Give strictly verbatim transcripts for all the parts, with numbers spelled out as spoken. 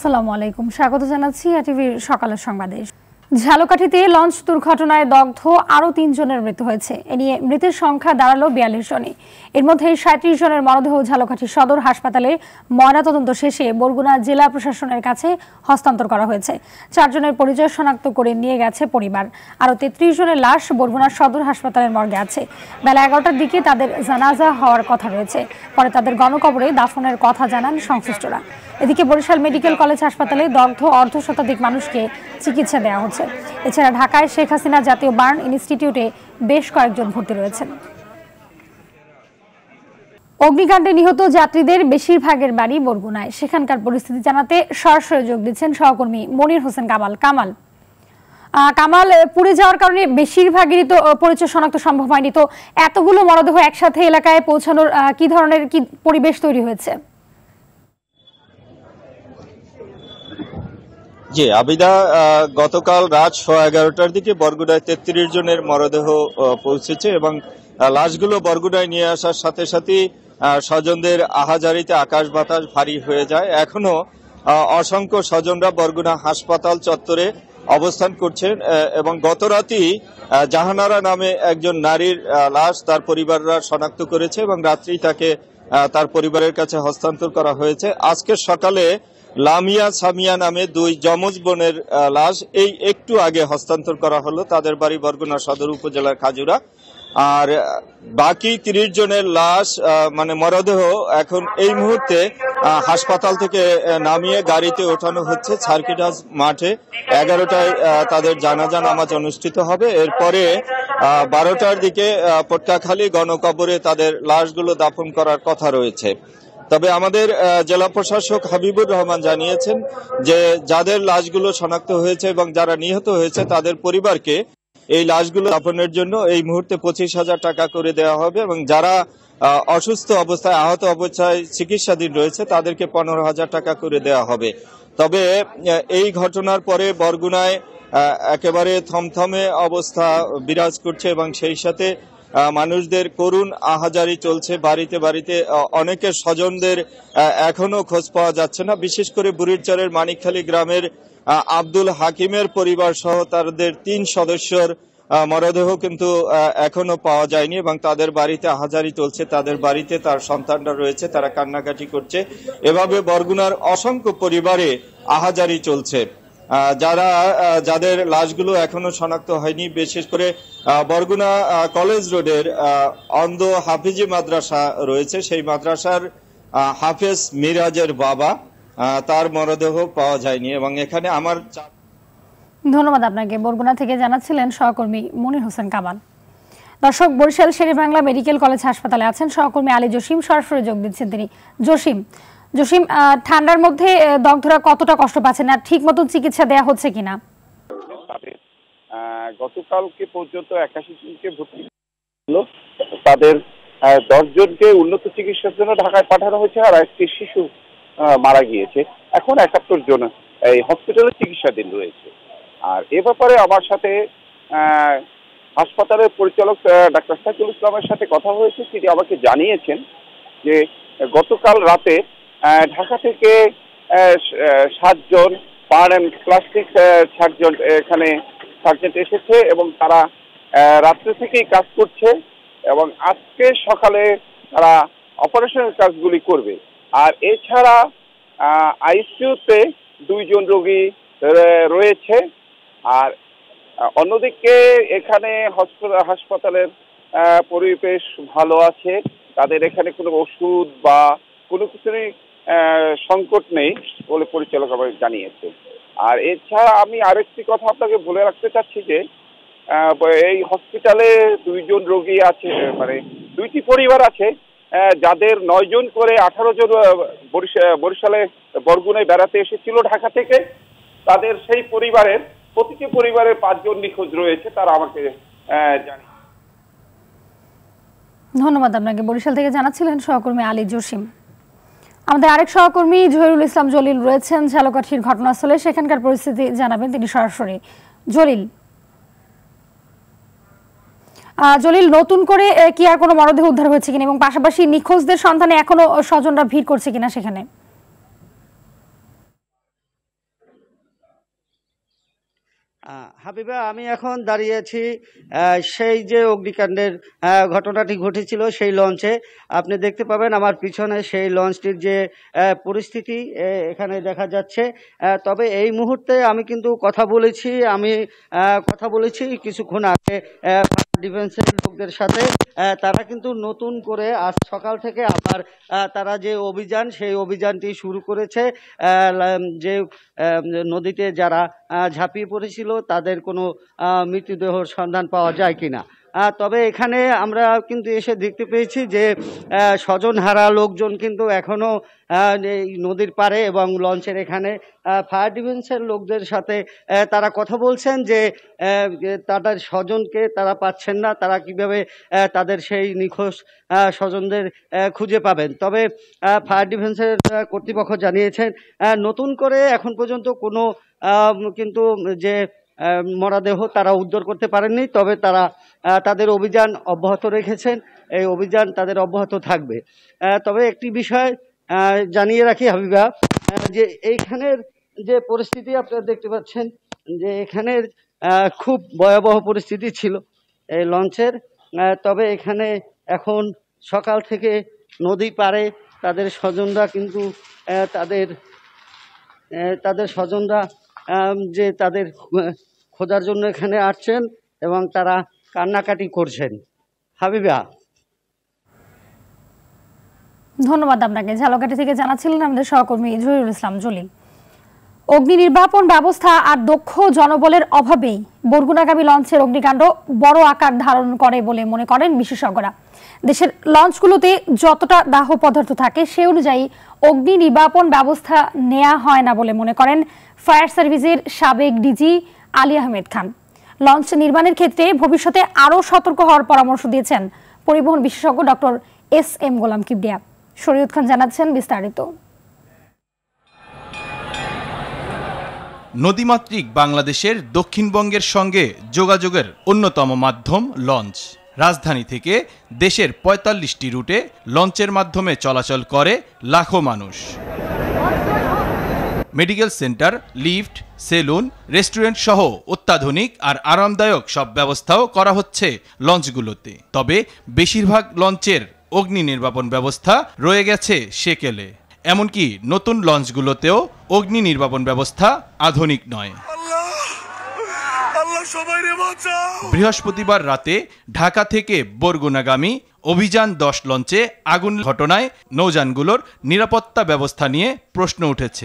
আসসালামু আলাইকুম, স্বাগত জানাচ্ছি এটিভির সকালের সংবাদে। ঝালকাঠিতে লঞ্চ দুর্ঘটনায় দগ্ধ আরও তিনজনের মৃত্যু হয়েছে। এ নিয়ে মৃতের সংখ্যা দাঁড়ালো বিয়াল্লিশ জনে। এর মধ্যে সাঁত্রিশ জনের মরদেহ ঝালকাঠি সদর হাসপাতালে ময়নাতদন্ত শেষে বরগুনা জেলা প্রশাসনের কাছে হস্তান্তর করা হয়েছে। চারজনের পরিচয় শনাক্ত করে নিয়ে গেছে পরিবার। আরও তেত্রিশ জনের লাশ বরগুনা সদর হাসপাতালের মর্গে আছে। বেলা এগারোটার দিকে তাদের জানাজা হওয়ার কথা রয়েছে। পরে তাদের গণকবরে দাফনের কথা জানান সংশ্লিষ্টরা। এদিকে বরিশাল মেডিকেল কলেজ হাসপাতালে দগ্ধ অর্ধ শতাধিক মানুষকে চিকিৎসা দেওয়া হচ্ছে। এছাড়া ঢাকায় শেখ হাসিনা জাতীয় বার্ন ইনস্টিটিউটে বেশ কয়েকজন ভর্তি রয়েছেন। অগ্নিকাণ্ডে নিহত যাত্রীদের বেশিরভাগের বাড়ি বরগুনায়। সেখানকার পরিস্থিতি জানাতে সরাসরি যোগ দিচ্ছেন সহকর্মী মনির হোসেন কামাল। কামাল কামাল পুড়ে যাওয়ার কারণে বেশিরভাগেরই তো পরিচয় শনাক্ত সম্ভব হয়নি, তো এতগুলো মরদেহ একসাথে এলাকায় পৌঁছানোর কি ধরনের কি পরিবেশ তৈরি হয়েছে? জি আবিদা, গতকাল রাত সোয়া এগারোটার দিকে বরগুনায় তেত্রিশ জনের মরদেহ পৌঁছেছে এবং লাশগুলো বরগুনায় নিয়ে আসার সাথে সাথে স্বজনদের আহাজারিতে আকাশ বাতাস ভারী হয়ে যায়। এখনো অসংখ্য স্বজনরা বরগুনা হাসপাতাল চত্বরে অবস্থান করছেন এবং গতরাতেই জাহানারা নামে একজন নারীর লাশ তার পরিবাররা শনাক্ত করেছে এবং রাত্রি তাকে তার পরিবারের কাছে হস্তান্তর করা হয়েছে। আজকে সকালে লামিয়া সামিয়া নামে দুই যমজ বোনের লাশ এই একটু আগে হস্তান্তর করা হলো। তাদের বাড়ি বরগুনা সদর উপজেলার খাজুরা। আর বাকি তিরিশ জনের লাশ মানে মরদেহ এখন এই মুহূর্তে হাসপাতাল থেকে নামিয়ে গাড়িতে ওঠানো হচ্ছে সার্কিটাস মাঠে। এগারোটায় তাদের জানাজা নামাজ অনুষ্ঠিত হবে। এরপরে বারোটার দিকে পটকাখালী গণকবরে তাদের লাশগুলো দাফন করার কথা রয়েছে। তবে আমাদের জেলা প্রশাসক হাবিবুর রহমান জানিয়েছেন যে যাদের লাশগুলো শনাক্ত হয়েছে এবং যারা নিহত হয়েছে তাদের পরিবারকে এই লাশগুলো দাফনের জন্য এই মুহূর্তে পঁচিশ হাজার টাকা করে দেওয়া হবে এবং যারা অসুস্থ অবস্থায় আহত অবস্থায় চিকিৎসাধীন রয়েছে তাদেরকে পনেরো হাজার টাকা করে দেওয়া হবে। তবে এই ঘটনার পরে বরগুনায় একেবারে থমথমে অবস্থা বিরাজ করছে এবং সেই সাথে মানুষদের করুণ আহাজারি চলছে। বাড়িতে বাড়িতে অনেকের স্বজনদের এখনো খোঁজ পাওয়া যাচ্ছে না। বিশেষ করে বুড়িরচরের মানিকখালী গ্রামের আব্দুল হাকিমের পরিবার সহ তাদের তিন সদস্যর মরদেহ কিন্তু এখনো পাওয়া যায়নি এবং তাদের বাড়িতে আহাজারি চলছে। তাদের বাড়িতে তার সন্তানরা রয়েছে, তারা কান্নাকাটি করছে। এভাবে বরগুনার অসংখ্য পরিবারে আহাজারি চলছে। যারা যাদের লাশগুলো এখনো শনাক্ত হয়নি, বিশেষ করে বরগুনা কলেজ রোডের অন্ধ হাফিজি মাদ্রাসা রয়েছে, সেই মাদ্রাসার হাফেজ মিরাজের বাবা, তার মরদেহ পাওয়া যায়নি এবং এখানে আমার ধন্যবাদ আপনাকে। বরগুনা থেকে জানাচ্ছিলেন সহকর্মী মনির হোসেন কামাল। দর্শক, বরিশাল শেরেবাংলা মেডিকেল কলেজ হাসপাতালে আছেন সহকর্মী আলী জসিম, সরাসরি যোগ দিচ্ছেন তিনি। জসিম জসিম ঠান্ডার মধ্যে দগ্ধরা কতটা কষ্ট পাচ্ছেন আর ঠিক মতন চিকিৎসা দেওয়া হচ্ছে কিনা? গতকালকে পর্যন্ত একাশি জনকে ভর্তি হলো, তাদের দশ জনকে উন্নত চিকিৎসার জন্য ঢাকায় পাঠানো হয়েছে আর একটি শিশু মারা গিয়েছে। এখন একাত্তর জন এই হসপিটালে চিকিৎসাধীন রয়েছে। আর এ ব্যাপারে আমার সাথে হাসপাতালের পরিচালক ডাক্তার সাইফুল ইসলামের সাথে কথা হয়েছে। তিনি আমাকে জানিয়েছেন যে গতকাল রাতে ঢাকা থেকে সাতজন বার্ন অ্যান্ড প্লাস্টিক সার্জন এখানে সার্জেন্ট এসেছে এবং তারা রাত্রে থেকেই কাজ করছে এবং আজকে সকালে তারা অপারেশনের কাজগুলি করবে। আর এছাড়া আইসিইউতে দুইজন রোগী রয়েছে। আর অন্যদিকে এখানে হাসপাতালের পরিবেশ ভালো আছে, তাদের এখানে কোনো ওষুধ বা কোনো কিছুরই সংকট নেই বলে পরিচালক আমাকে জানিয়েছে। আর এছাড়া আমি আরেকটি কথা আপনাকে বলে রাখতে চাচ্ছি যে এই হসপিটালে দুইজন রোগী আছে, মানে দুইটি পরিবার আছে যাদের নয় জন করে আঠারো জন বরিশালে বরগুনায় বেড়াতে এসেছিল ঢাকা থেকে। তাদের সেই পরিবারের প্রতিটি পরিবারের পাঁচজন নিখোঁজ রয়েছে, তারা আমাকে জানি। ধন্যবাদ আপনাকে। বরিশাল থেকে জানাচ্ছিলেন সহকর্মী আলী জসিম। আমাদের আরেক সহকর্মী জহিরুল ইসলাম জলিল রয়েছেন ঝালকাঠির ঘটনাস্থলে, সেখানকার পরিস্থিতি জানাবেন তিনি সরাসরি। জলিল জলিল নতুন করে কি আর কোনো মরদেহ উদ্ধার হয়েছে কিনা এবং পাশাপাশি নিখোঁজদের সন্ধানে এখনো স্বজনরা ভিড় করছে কিনা সেখানে? হাবিবা, আমি এখন দাঁড়িয়েছি সেই যে অগ্নিকাণ্ডের ঘটনাটি ঘটেছিল সেই লঞ্চে। আপনি দেখতে পাবেন আমার পিছনে সেই লঞ্চটির যে পরিস্থিতি এখানে দেখা যাচ্ছে। তবে এই মুহূর্তে আমি কিন্তু কথা বলেছি আমি কথা বলেছি কিছুক্ষণ আগে ডিফেন্সের লোকদের সাথে। তারা কিন্তু নতুন করে আজ সকাল থেকে আবার তারা যে অভিযান সেই অভিযানটি শুরু করেছে। যে নদীতে যারা ঝাঁপিয়ে পড়েছিল তাদের কোনো মৃতদেহর সন্ধান পাওয়া যায় কিনা। তবে এখানে আমরা কিন্তু এসে দেখতে পেয়েছি যে স্বজনহারা লোকজন কিন্তু এখনো এই নদীর পাড়ে এবং লঞ্চের এখানে ফায়ার ডিফেন্সের লোকদের সাথে তারা কথা বলছেন যে তাদের স্বজনকে তারা পাচ্ছেন না, তারা কিভাবে তাদের সেই নিখোঁজ স্বজনদের খুঁজে পাবেন। তবে ফায়ার ডিফেন্সের কর্তৃপক্ষ জানিয়েছেন নতুন করে এখন পর্যন্ত কোনো কিন্তু যে মরদেহ তারা উদ্ধার করতে পারেননি, তবে তারা তাদের অভিযান অব্যাহত রেখেছেন। এই অভিযান তাদের অব্যাহত থাকবে। তবে একটি বিষয় জানিয়ে রাখি হাবিবা, যে এইখানের যে পরিস্থিতি আপনারা দেখতে পাচ্ছেন যে এখানের খুব ভয়াবহ পরিস্থিতি ছিল এই লঞ্চের। তবে এখানে এখন সকাল থেকে নদী পাড়ে তাদের স্বজনরা কিন্তু তাদের তাদের স্বজনরা যে তাদের খোঁজার জন্য এখানে আসছেন এবং তারা কান্নাকাটি করছেন। হাবিবা, ধন্যবাদ আপনাকে। ঝালকাঠি থেকে জানাচ্ছিলেন আমাদের সহকর্মী জহিরুল ইসলাম জলিল। অগ্নি নির্বাপন ব্যবস্থা আর দক্ষ জনবলের অভাবেই বরগুনাগামী লঞ্চের অগ্নিকাণ্ড বড় আকার ধারণ করে বলে মনে করেন বিশেষজ্ঞরা। দেশের লঞ্চগুলোতে যতটা দাহ পদার্থ থাকে সে অনুযায়ী অগ্নি নির্বাপন ব্যবস্থা নেওয়া হয় না বলে মনে করেন ফায়ার সার্ভিসের সাবেক ডিজি আলী আহমেদ খান। লঞ্চ নির্মাণের ক্ষেত্রে ভবিষ্যতে আরও সতর্ক হওয়ার পরামর্শ দিয়েছেন পরিবহন বিশেষজ্ঞ doctor S M Golam Kibria. Shariat Khan জানাচ্ছেন বিস্তারিত। নদীমাতৃক বাংলাদেশের দক্ষিণবঙ্গের সঙ্গে যোগাযোগের অন্যতম মাধ্যম লঞ্চ। রাজধানী থেকে দেশের পঁয়তাল্লিশটি রুটে লঞ্চের মাধ্যমে চলাচল করে লাখো মানুষ। Medical centre, lift, salon, restaurant সহ অত্যাধুনিক আর আরামদায়ক সব ব্যবস্থাও করা হচ্ছে লঞ্চগুলোতে। তবে বেশিরভাগ লঞ্চের অগ্নি নির্বাপন ব্যবস্থা রয়ে গেছে সেকেলে। এমনকি নতুন লঞ্চগুলোতেও অগ্নি নির্বাপন ব্যবস্থা আধুনিক নয়। বৃহস্পতিবার রাতে ঢাকা থেকে বরগুনাগামী অভিযান দশ লঞ্চে আগুন ঘটনায় নৌযানগুলোর নিরাপত্তা ব্যবস্থা নিয়ে প্রশ্ন উঠেছে।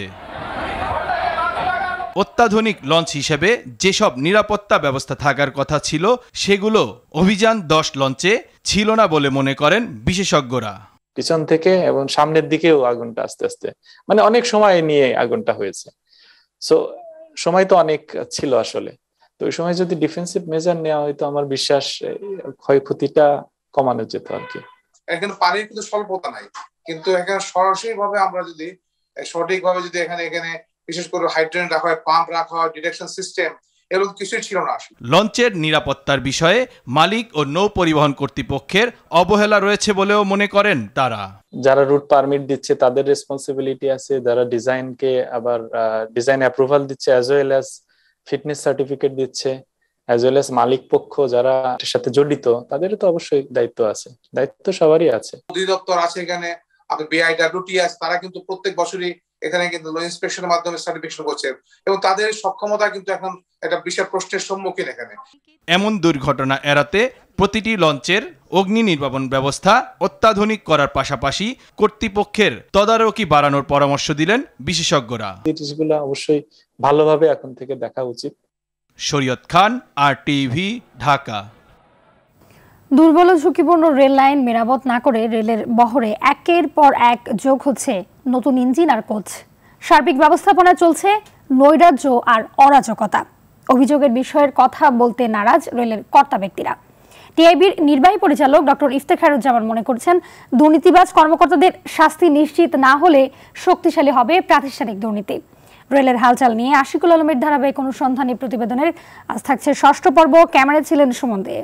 অত্যাধুনিক লঞ্চ হিসেবে যেসব নিরাপত্তা ব্যবস্থা থাকার কথা ছিল সেগুলো অভিযান দশ লঞ্চে ছিল না বলে মনে করেন বিশেষজ্ঞরা। পিছন থেকে এবং সামনের দিকেও আগুনটা আস্তে আস্তে মানে অনেক সময় নিয়ে আগুনটা হয়েছে। সো সময় তো অনেক ছিল আসলে। তো ওই সময় যদি ডিফেন্সিভ মেজার নেওয়া হয়তো আমার বিশ্বাস ক্ষয়ক্ষতিটা কমানো যেত আর কি। এখানে পানির কিন্তু স্বল্পতা নাই, কিন্তু এখানে সরাসরি ভাবে আমরা যদি সঠিকভাবে যদি এখানে এখানে বিশেষ করে হাইড্রেন্ট রাখা হয়, পাম্প রাখা হয়, ডিটেকশন সিস্টেম, এগুলো কিছুই ছিল না। লঞ্চের নিরাপত্তার বিষয়ে মালিক ও নৌ পরিবহন কর্তৃপক্ষের অবহেলা রয়েছে বলেও মনে করেন তারা। যারা রুট পারমিট দিচ্ছে তাদের রেসপন্সিবিলিটি আছে, যারা ডিজাইনকে আবার ডিজাইন অ্যাপ্রুভাল দিচ্ছে as well as fitness certificate দিচ্ছে অ্যাজ ওয়েল অ্যাজ মালিক পক্ষ যারা এর সাথে জড়িত তাদের তো অবশ্যই দায়িত্ব আছে, দায়িত্ব সবারই আছে। অধিদপ্তর আছে এখানে, আপনার বিআইডব্লিউটি আছে, তারা কিন্তু প্রত্যেক বছরই এখানে কিন্তু লো ইন্সপেকশনের মাধ্যমে সার্টিফিকেশন করছে এবং তাদের সক্ষমতা কিন্তু এখন একটা বিশাল প্রশ্নের সম্মুখীন এখানে। এমন দুর্ঘটনা এড়াতে প্রতিটি লঞ্চের অগ্নি নির্বাপন ব্যবস্থা অত্যাধুনিক করার পাশাপাশি কর্তৃপক্ষের তদারকি বাড়ানোর পরামর্শ দিলেন বিশেষজ্ঞরা। জিনিসগুলো অবশ্যই ভালোভাবে এখন থেকে দেখা উচিত। শরীয়ত খান, আর টিভি, ঢাকা। দুর্বল ঝুঁকিপূর্ণ রেল লাইন মেরামত না করে রেলের বহরে একের পর এক যোগ হচ্ছে নতুন ইঞ্জিন আর কোচ। সার্বিক ব্যবস্থাপনা চলছে নৈরাজ্য আর অরাজকতা। অভিযোগের বিষয়ের কথা বলতে নারাজ রেলের কর্তা ব্যক্তিরা। টিআইবির নির্বাহী পরিচালক ডক্টর ইফতেখারুজ্জামান মনে করছেন, দুর্নীতিবাজ কর্মকর্তাদের শাস্তি নিশ্চিত না হলে শক্তিশালী হবে প্রাতিষ্ঠানিক দুর্নীতি। রেলের হালচাল নিয়ে আশিকুল আলমের ধারাবাহিক অনুসন্ধানী প্রতিবেদনের আজ থাকছে ষষ্ঠ পর্ব। ক্যামেরায় ছিলেন সুমন দে।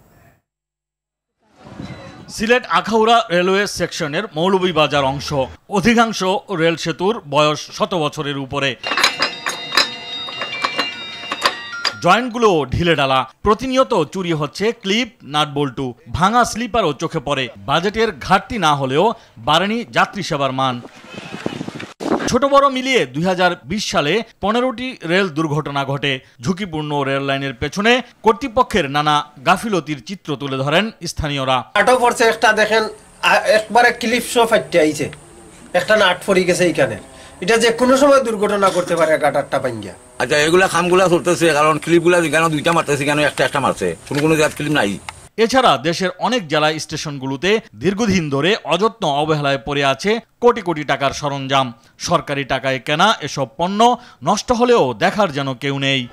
সিলেট আখাউড়া রেলওয়ে সেকশনের মৌলভীবাজার অংশ, অধিকাংশ রেল সেতুর বয়স শত বছরের উপরে। জয়েন্টগুলো ঢিলে ঢালা। প্রতিনিয়ত চুরি হচ্ছে ক্লিপ, নাট বল্টু, ভাঙা স্লিপারও চোখে পড়ে। বাজেটের ঘাটতি না হলেও বাড়েনি যাত্রী সেবার মান। ছোট বড় মিলিয়ে দুই হাজার বিশ সালে পনেরোটি রেল দুর্ঘটনা ঘটে। ঝুঁকিপূর্ণ রেল লাইনের পেছনে কর্তৃপক্ষের নানা গাফিলতির চিত্র তুলে ধরেন স্থানীয়রা। আটো পড়ছে একটা, দেখেন একবারে ক্লিপ শো ফাইটে আইছে, একটা নাট পড়ে গেছে এইখানে। এটা যে কোনো সময় দুর্ঘটনা করতে পারে গাটারটা ভাঙ্গিয়া। আচ্ছা, এগুলা খামগুলা চলতেছে, কারণ ক্লিপগুলা কেন দুইটা মারতেছে, কেন একটা একটা মারছে, কোনো কোনো জায়গায় ক্লিপ নাই। এছাড়া দেশের অনেক জেলা স্টেশনগুলোতে দীর্ঘদিন ধরে অযত্ন অবহেলায় পড়ে আছে কোটি কোটি টাকার সরঞ্জাম। সরকারি টাকায় কেনা এসব পণ্য নষ্ট হলেও দেখার যেন কেউ নেই।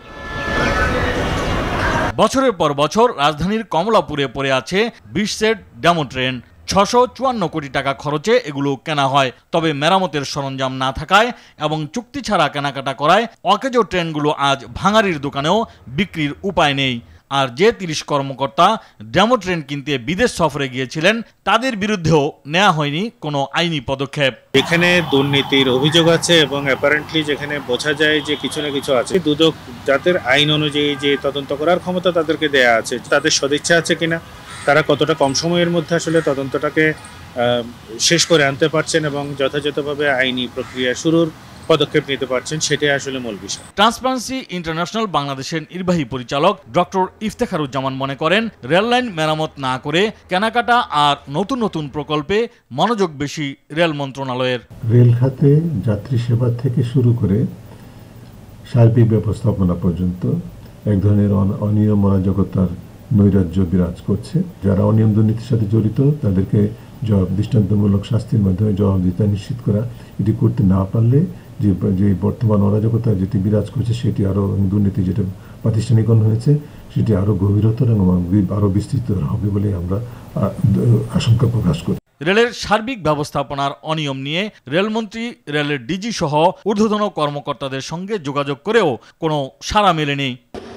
বছরের পর বছর রাজধানীর কমলাপুরে পড়ে আছে বিশ সেট ডেমো ট্রেন। ছশো চুয়ান্ন কোটি টাকা খরচে এগুলো কেনা হয়। তবে মেরামতের সরঞ্জাম না থাকায় এবং চুক্তি ছাড়া কেনাকাটা করায় অকেজো ট্রেনগুলো আজ ভাঙারির দোকানেও বিক্রির উপায় নেই। আর যে তিরিশ কর্মকর্তা ডেমো ট্রেন কিনতে বিদেশ সফরে গিয়েছিলেন, তাদের বিরুদ্ধেও নেওয়া হয়নি কোনো আইনি পদক্ষেপ। এখানে দুর্নীতির অভিযোগ আছে এবং অ্যাপারেন্টলি যেখানে বোঝা যায় যে কিছু না কিছু আছে, দুদক যাদের আইন অনুযায়ী যে তদন্ত করার ক্ষমতা তাদেরকে দেয়া আছে, তাদের সদিচ্ছা আছে কিনা, তারা কতটা কম সময়ের মধ্যে আসলে তদন্তটাকে শেষ করে আনতে পারছেন এবং যথাযথভাবে আইনি প্রক্রিয়া শুরুর পদক্ষেপ নিতে পারছেন, সেটাই আসলে মূল বিষয়। ট্রান্সপারেন্সি ইন্টারন্যাশনাল বাংলাদেশের নির্বাহী পরিচালক ডক্টর ইফতেখারুজ্জামান মনে করেন, রেললাইন মেরামত না করে কেনাকাটা আর নতুন নতুন প্রকল্পে মনোযোগ বেশি রেল মন্ত্রণালয়ের। রেল খাতে যাত্রী সেবা থেকে শুরু করে সার্বিক ব্যবস্থাপনা পর্যন্ত এক ধরনের অনিয়ম অরাজকতার নৈরাজ্য বিরাজ করছে। যারা অনিয়ম দুর্নীতির সাথে জড়িত তাদেরকে জবাব দৃষ্টান্তমূলক শাস্তির মাধ্যমে জবাবদিহিতা নিশ্চিত করা, এটি করতে না পারলে যে যে বর্তমান অরাজকতা যেটি বিরাজ করছে সেটি আরও, দুর্নীতি যেটা প্রাতিষ্ঠানিকরণ হয়েছে সেটি আরও গভীরতর এবং আরও বিস্তৃত হবে বলে আমরা আশঙ্কা প্রকাশ করি। রেলের সার্বিক ব্যবস্থাপনার অনিয়ম নিয়ে রেলমন্ত্রী, রেলের ডিজি সহ ঊর্ধ্বতন কর্মকর্তাদের সঙ্গে যোগাযোগ করেও কোনো সাড়া মেলেনি।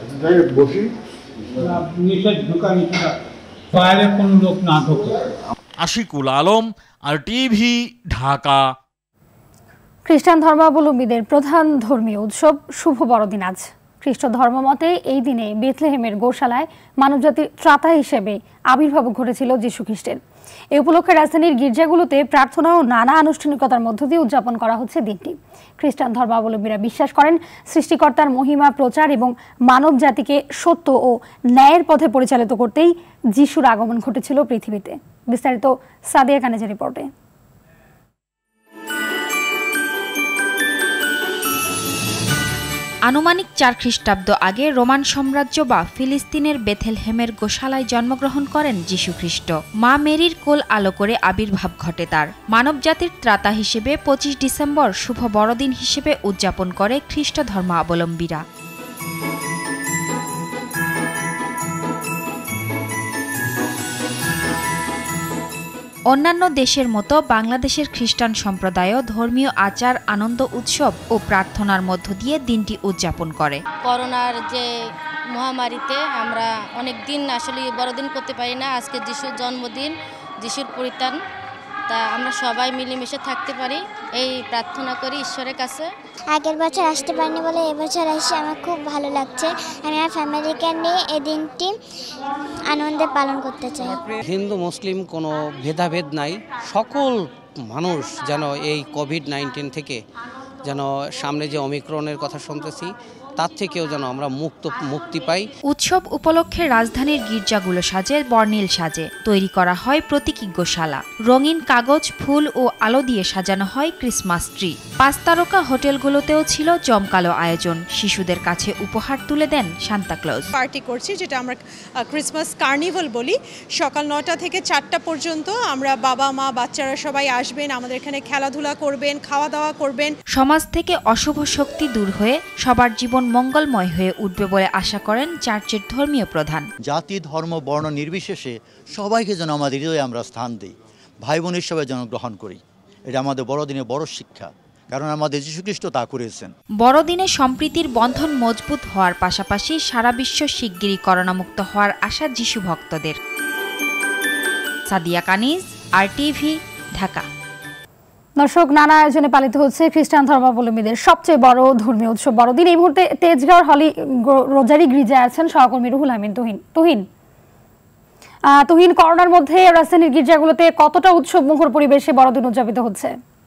Ashikul Alam, R TV, Dhaka. খ্রিস্টান ধর্মাবলম্বীদের প্রধান ধর্মীয় উৎসব শুভ বড়দিন আজ। খ্রিস্ট ধর্মমতে এই দিনে বেথলেহেমের গোশালায় মানবজাতির ত্রাতা হিসেবে আবির্ভাব ঘটেছিল যীশু খ্রিস্টের। এই উপলক্ষে রাজধানীর গির্জাগুলোতে প্রার্থনা ও নানা আনুষ্ঠানিকতার মধ্য দিয়ে উদযাপন করা হচ্ছে দিনটি। খ্রিস্টান ধর্মাবলম্বীরা বিশ্বাস করেন, সৃষ্টিকর্তার মহিমা প্রচার এবং মানব জাতিকে সত্য ও ন্যায়ের পথে পরিচালিত করতেই যিশুর আগমন ঘটেছিল পৃথিবীতে। বিস্তারিত সাদিয়া কানেজের রিপোর্টে। আনুমানিক চার খ্রিস্টাব্দ আগে রোমান সাম্রাজ্য বা ফিলিস্তিনের বেথলেহেমের গোশালায় জন্মগ্রহণ করেন যীশু খ্রিস্ট। মা মেরির কোল আলো করে আবির্ভাব ঘটে তার। মানবজাতির ত্রাতা হিসেবে পঁচিশ ডিসেম্বর শুভ বড়দিন হিসেবে উদযাপন করে খ্রিস্ট ধর্মাবলম্বীরা। অন্যান্য দেশের মতো বাংলাদেশের খ্রিস্টান সম্প্রদায়ও ধর্মীয় আচার, আনন্দ, উৎসব ও প্রার্থনার মধ্য দিয়ে দিনটি উদযাপন করে। করোনার যে মহামারীতে আমরা অনেক দিন আসলে বড়দিন করতে পারি না। আজকে যিশুর জন্মদিন, যিশুর পরিত্রাণ, তা আমরা সবাই মিলেমিশে থাকতে পারি এই প্রার্থনা করি ঈশ্বরের কাছে। আগের বছর আসতে পারিনি বলে এবছর এসে আমার খুব ভালো লাগছে। আমি আমার ফ্যামিলিকে নিয়ে এই দিনটি আনন্দে পালন করতে চাই। হিন্দু মুসলিম কোনো ভেদাভেদ নাই, সকল মানুষ যেন এই কোভিড নাইন্টিন থেকে, যেন সামনে যে ওমিক্রনের কথা শুনতেছি তার থেকেও যেন আমরা মুক্ত মুক্তি পাই। উৎসব উপলক্ষে রাজধানীর গির্জাগুলো সাজে বর্ণিল সাজে। তৈরি করা হয় প্রতীকী গোশালা। রঙিন কাগজ, ফুল ও আলো দিয়ে সাজানো হয় ক্রিসমাস ট্রি। পাঁচ তারকা হোটেলগুলোতেও ছিল জমকালো আয়োজন। শিশুদের কাছে উপহার তুলে দেন সান্তা ক্লজ। পার্টি করছি, যেটা আমরা ক্রিসমাস কার্নিভাল বলি। সকাল নটা থেকে চারটা পর্যন্ত আমরা বাবা মা বাচ্চারা সবাই আসবেন, আমাদের এখানে খেলাধুলা করবেন, খাওয়া দাওয়া করবেন। সমাজ থেকে অশুভ শক্তি দূর হয়ে সবার জীবন মঙ্গলময় হয়ে উঠবে বলে আশা করেন চার্চের ধর্মীয় প্রধান। জাতি, ধর্ম, বর্ণ নির্বিশেষে সবাইকে যেন আমাদের হৃদয়ে আমরা স্থান দিই, ভাই বোন হিসেবে যেন গ্রহণ করি। এটা আমাদের বড়দিনের বড় শিক্ষা, কারণ আমাদের যীশু খ্রিস্ট তা করেছেন। বড়দিনে সম্প্রীতির বন্ধন মজবুত হওয়ার পাশাপাশি সারা বিশ্ব শিগগিরই করোনামুক্ত হওয়ার আশা যিশু ভক্তদের। Sadia Kaniz, R TV, Dhaka. দর্শক, নানা আয়োজনে পালিত হচ্ছে খ্রিস্টান ধর্মাবলম্বীদের সবচেয়ে বড় ধর্মীয় উৎসব বড়দিন। এই মুহূর্তে তেজগাঁওর হলি রোজারি গির্জায় আছেন সহকর্মী রুহুল আমিন তুহিন। তুহিন তুহিন করোনার মধ্যে রাজধানীর গির্জাগুলোতে কতটা উৎসব মুখর পরিবেশে বড়দিন উদযাপিত হচ্ছে?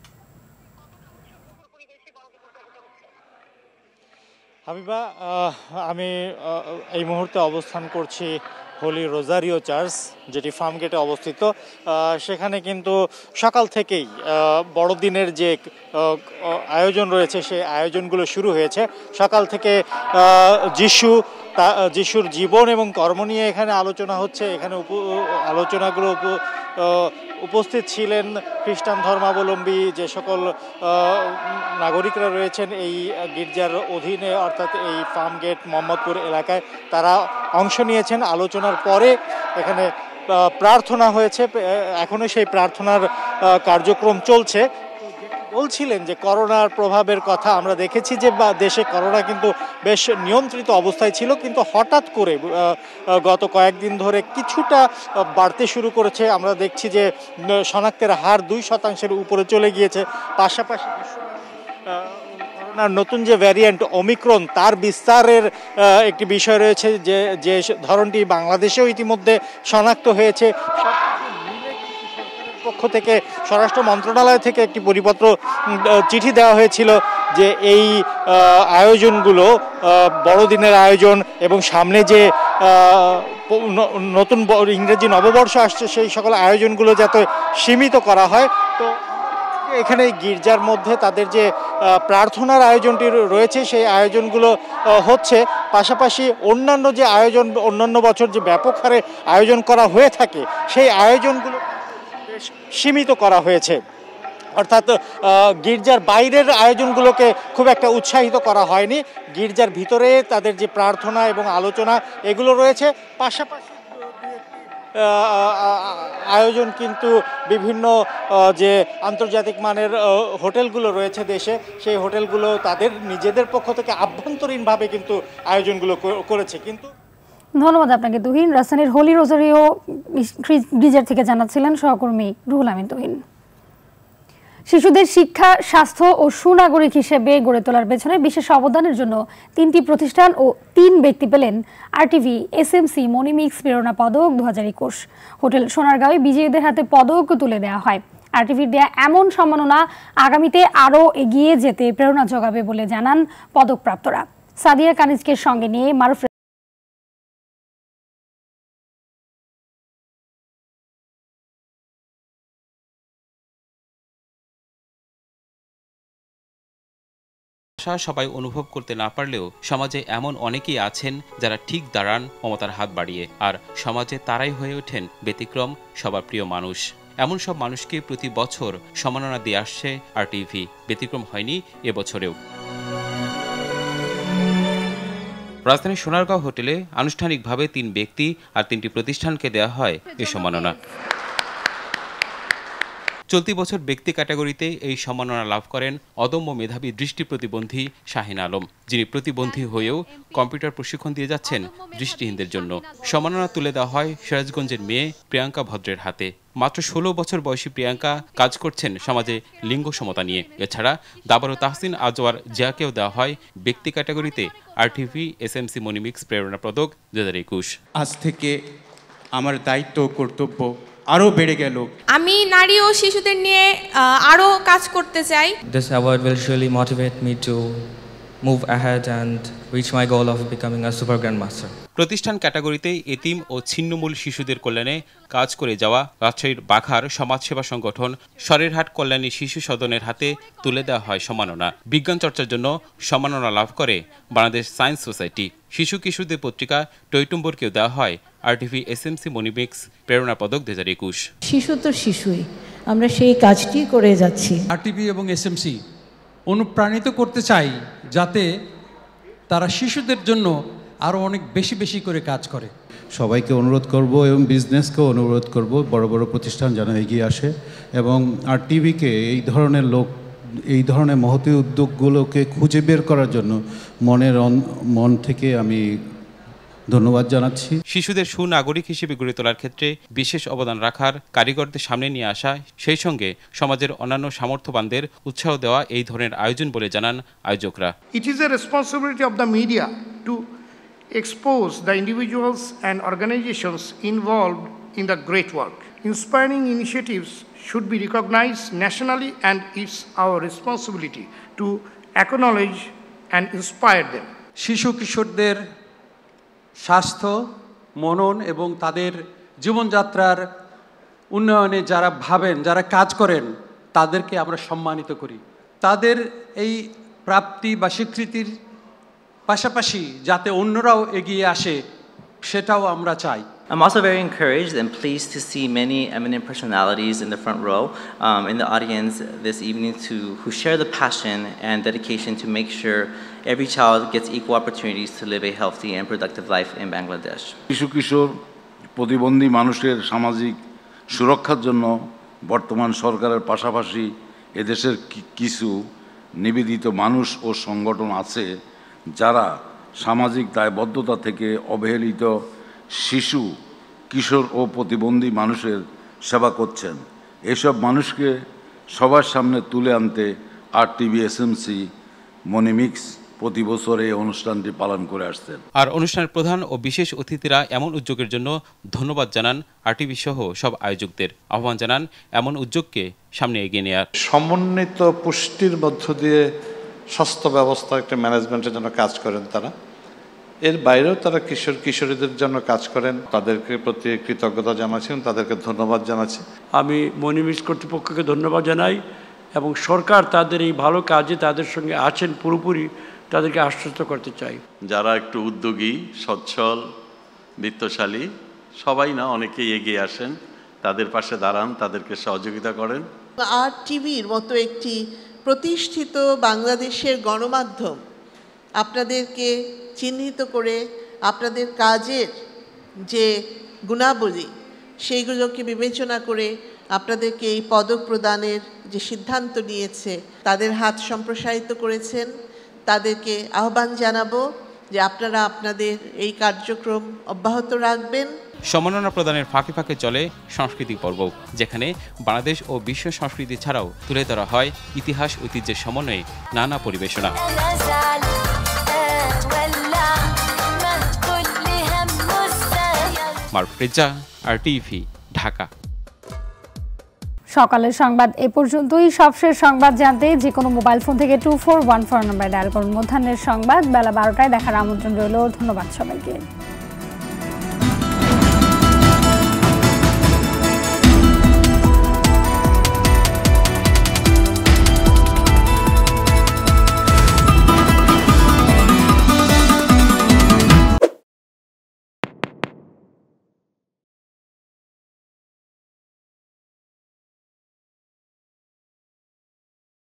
হাবিবা, আমি এই মুহূর্তে অবস্থান করছি হোলি রোজারিও চার্চ, যেটি ফার্মগেটে অবস্থিত। সেখানে কিন্তু সকাল থেকেই বড়দিনের যে আয়োজন রয়েছে সেই আয়োজনগুলো শুরু হয়েছে। সকাল থেকে যিশু তা যিশুর জীবন এবং কর্ম নিয়ে এখানে আলোচনা হচ্ছে। এখানে আলোচনাগুলো উপস্থিত ছিলেন খ্রিস্টান ধর্মাবলম্বী যে সকল নাগরিকরা রয়েছেন এই গির্জার অধীনে, অর্থাৎ এই ফার্মগেট মোহাম্মদপুর এলাকায়, তারা অংশ নিয়েছেন। আলোচনার পরে এখানে প্রার্থনা হয়েছে, এখনও সেই প্রার্থনার কার্যক্রম চলছে। বলছিলেন যে করোনার প্রভাবের কথা আমরা দেখেছি যে বা দেশে করোনা কিন্তু বেশ নিয়ন্ত্রিত অবস্থায় ছিল, কিন্তু হঠাৎ করে গত কয়েকদিন ধরে কিছুটা বাড়তে শুরু করেছে। আমরা দেখছি যে শনাক্তের হার দুই শতাংশের উপরে চলে গিয়েছে। পাশাপাশি করোনার নতুন যে ভ্যারিয়েন্ট ওমিক্রন, তার বিস্তারের একটি বিষয় রয়েছে, যে যে ধরনটি বাংলাদেশেও ইতিমধ্যে শনাক্ত হয়েছে। পক্ষ থেকে স্বরাষ্ট্র মন্ত্রণালয় থেকে একটি পরিপত্র চিঠি দেওয়া হয়েছিল যে এই আয়োজনগুলো, বড়দিনের আয়োজন এবং সামনে যে নতুন ইংরেজি নববর্ষ আসছে, সেই সকল আয়োজনগুলো যাতে সীমিত করা হয়। তো এখানে গির্জার মধ্যে তাদের যে প্রার্থনার আয়োজনটি রয়েছে সেই আয়োজনগুলো হচ্ছে। পাশাপাশি অন্যান্য যে আয়োজন, অন্যান্য বছর যে ব্যাপক হারে আয়োজন করা হয়ে থাকে, সেই আয়োজনগুলো সীমিত করা হয়েছে। অর্থাৎ গির্জার বাইরের আয়োজনগুলোকে খুব একটা উৎসাহিত করা হয়নি। গির্জার ভিতরে তাদের যে প্রার্থনা এবং আলোচনা এগুলো রয়েছে। পাশাপাশি আয়োজন কিন্তু বিভিন্ন যে আন্তর্জাতিক মানের হোটেলগুলো রয়েছে দেশে, সেই হোটেলগুলো তাদের নিজেদের পক্ষ থেকে আভ্যন্তরীণভাবে কিন্তু আয়োজনগুলো করেছে। কিন্তু ধন্যবাদ আপনাকে তুহিন। রাজধানীর হোলি রোজারিও গির্জার থেকে জানাচ্ছিলেন সহকর্মী রুহুল আমিন তুহিন। শিশুদের শিক্ষা, স্বাস্থ্য ও সুনাগরিক হিসেবে গড়ে তোলার পেছনে বিশেষ অবদানের জন্য তিনটি প্রতিষ্ঠান ও তিন ব্যক্তি পেলেন আরটিভি এসএমসি মনিমিক্স প্রেরণা পদক দু হাজার একুশ। হোটেল সোনারগাঁওয়ে বিজয়ীদের হাতে পদক তুলে দেওয়া হয়। আরটিভির দেয়া এমন সম্মাননা আগামীতে আরও এগিয়ে যেতে প্রেরণা যোগাবে বলে জানান পদকপ্রাপ্তরা। সাদিয়া কানিজকে সঙ্গে নিয়ে মারুফ সবাই অনুভব করতে না পারলেও সমাজে এমন অনেকেই আছেন যারা ঠিক দাঁড়ান মমতার হাত বাড়িয়ে, আর সমাজে তারাই হয়ে ওঠেন ব্যতিক্রম, সবার প্রিয় মানুষ। এমন সব মানুষকে প্রতি বছর সম্মাননা দিয়ে আসছে আরটিভি, ব্যতিক্রম হয়নি এবছরেও। রাজধানীর সোনারগাঁও হোটেলে আনুষ্ঠানিকভাবে তিন ব্যক্তি আর তিনটি প্রতিষ্ঠানকে দেওয়া হয় এই সম্মাননা। চলতি বছর ব্যক্তি ক্যাটাগরিতে এই সম্মাননা লাভ করেন অদম্য মেধাবী দৃষ্টি প্রতিবন্ধী শাহিন আলম, যিনি প্রতিবন্ধী হয়েও কম্পিউটার প্রশিক্ষণ দিয়ে যাচ্ছেন দৃষ্টিহীনদের জন্য। সম্মাননা তুলে দেওয়া হয় সিরাজগঞ্জের মেয়ে প্রিয়াঙ্কা ভদ্রের হাতে। মাত্র ষোলো বছর বয়সী প্রিয়াঙ্কা কাজ করছেন সমাজে লিঙ্গ সমতা নিয়ে। এছাড়া দাবারু তাহসিন আজওয়ার জিয়াকেও দেওয়া হয় ব্যক্তি ক্যাটাগরিতে আরটিভি এসএমসি মনিমিক্স প্রেরণা পদক দু হাজার একুশ। আজ থেকে আমার দায়িত্ব কর্তব্য আরো বেড়ে গেল। আমি নারী ও শিশুদের নিয়ে আরো কাজ করতে চাই। This award will surely motivate me to move ahead and reach my goal of becoming a super grandmaster. প্রতিষ্ঠান ক্যাটাগরিতে এতিম ও ছিন্নমূল শিশুদের কল্যাণে কাজ করে যাওয়া রাজশাহীর বাঘার সমাজসেবা সংগঠন সরেরহাট কল্যাণী শিশু সদনের হাতে তুলে দেওয়া হয় সম্মাননা। বিজ্ঞান চর্চার জন্য সম্মাননা লাভ করে বাংলাদেশ সায়েন্স সোসাইটি। শিশু কিশোরদের পত্রিকা টৈটুম্বরকেও দেওয়া হয় আরটিভি এসএমসি মনিমিক্স প্রেরণা পদক দু হাজার একুশ। শিশু তো শিশুই, আমরা সেই কাজটি করে যাচ্ছি। আরটিভি এবং এসএমসি অনুপ্রাণিত করতে চাই যাতে তারা শিশুদের জন্য আরও অনেক বেশি বেশি করে কাজ করে। সবাইকে অনুরোধ করব এবং বিজনেসকেও অনুরোধ করব বড় বড় প্রতিষ্ঠান যেন এগিয়ে আসে এবং আরটিভিকে এই ধরনের লোক এই ধরনের মহতী উদ্যোগগুলোকে খুঁজে বের করার জন্য মনের মন থেকে আমি ধন্যবাদ জানাচ্ছি। শিশুদের সুনাগরিক হিসেবে গড়ে তোলার ক্ষেত্রে বিশেষ অবদান রাখার কারিগরদের সামনে নিয়ে আসা, সেই সঙ্গে সমাজের অন্যান্য সামর্থ্যবানদের উৎসাহ দেওয়া এই ধরনের আয়োজন বলে জানান আয়োজকরা। It is a responsibility of the media to expose the individuals and organizations involved in the great work. Inspiring initiatives should be recognized nationally, and it's our responsibility to acknowledge and inspire them. শিশু কিশোরদের স্বাস্থ্য, মনন এবং তাদের জীবনযাত্রার উন্নয়নে যারা ভাবেন, যারা কাজ করেন, তাদেরকে আমরা সম্মানিত করি। তাদের এই প্রাপ্তি বা স্বীকৃতির পাশাপাশি যাতে অন্যরাও এগিয়ে আসে, সেটাও আমরা চাই। I'm also very encouraged and pleased to see many eminent personalities in the front row um, in the audience this evening to who share the passion and dedication to make sure every child gets equal opportunities to live a healthy and productive life in Bangladesh. শিশু কিশোর প্রতিবন্ধী মানুষের সামাজিক সুরক্ষার জন্য বর্তমান সরকারের পাশাপাশি এদেশের কিছু নিবেদিত মানুষ ও সংগঠন আছে যারা সামাজিক দায়বদ্ধতা থেকে অবহেলিত শিশু কিশোর ও প্রতিবন্ধী মানুষের সেবা করছেন। এসব মানুষকে সবার সামনে তুলে আনতে আর টিভি এসএমসি মনিমিক্স প্রতি বছর এই অনুষ্ঠানটি পালন করে আসছেন। আর অনুষ্ঠানের প্রধান ও বিশেষ অতিথিরা এমন উদ্যোগের জন্য ধন্যবাদ জানান আরটিভি সহ সব আয়োজকদের, আহ্বান জানান এমন উদ্যোগকে সামনে এগিয়ে নেওয়ার। সমন্বিত পুষ্টির মধ্য দিয়ে স্বাস্থ্য ব্যবস্থা একটা ম্যানেজমেন্টের জন্য কাজ করেন তারা। এর বাইরেও তারা কিশোর কিশোরীদের জন্য কাজ করেন। তাদেরকে প্রতি কৃতজ্ঞতা জানাচ্ছি, তাদেরকে ধন্যবাদ জানাচ্ছি। আমি মনিমিক্স কর্তৃপক্ষকে ধন্যবাদ জানাই এবং সরকার তাদের এই ভালো কাজে তাদের সঙ্গে আছেন পুরোপুরি, তাদেরকে আশ্বস্ত করতে চাই। যারা একটু উদ্যোগী, সচ্ছল, বিত্তশালী, সবাই না অনেকেই এগিয়ে আসেন, তাদের পাশে দাঁড়ান, তাদেরকে সহযোগিতা করেন। আর টিভির মতো একটি প্রতিষ্ঠিত বাংলাদেশের গণমাধ্যম আপনাদেরকে চিহ্নিত করে আপনাদের কাজের যে গুণাবলী সেইগুলোকে বিবেচনা করে আপনাদেরকে এই পদক প্রদানের যে সিদ্ধান্ত নিয়েছে, তাদের হাত সম্প্রসারিত করেছেন। তাদেরকে আহ্বান জানাবো যে আপনারা আপনাদের এই কার্যক্রম অব্যাহত রাখবেন। সম্মাননা প্রদানের ফাঁকে ফাঁকে চলে সাংস্কৃতিক পর্ব, যেখানে বাংলাদেশ ও বিশ্ব সংস্কৃতি ছাড়াও তুলে ধরা হয় ইতিহাস ঐতিহ্যের সমন্বয়ে নানা পরিবেশনা। মারুফ রেজা, আরটিভি, ঢাকা। সকালের সংবাদ এ পর্যন্তই। সবশেষ সংবাদ জানতে যে কোনো মোবাইল ফোন থেকে টু ফোর ওয়ান ফোর নাম্বারে ডায়াল করুন। মধ্যাহ্নের সংবাদ বেলা বারোটায় দেখার আমন্ত্রণ রইল। ধন্যবাদ সবাইকে।